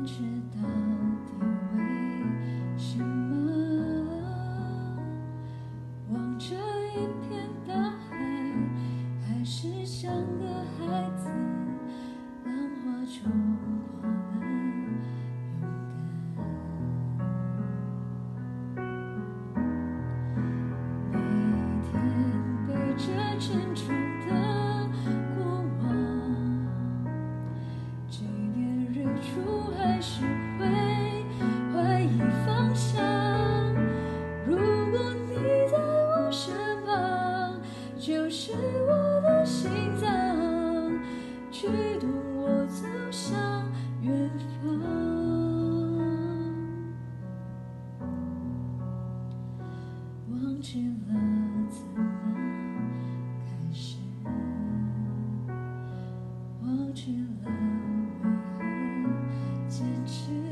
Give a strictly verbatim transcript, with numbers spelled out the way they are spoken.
坚持到底为什么？望着一片大海，还是像个孩子，浪花冲破了勇敢。每天背着沉重的过往，即便日出还是会怀疑方向。如果你在我身旁，就是我的心脏，驱动我走向远方。忘记了怎么开始，忘记了为何坚持。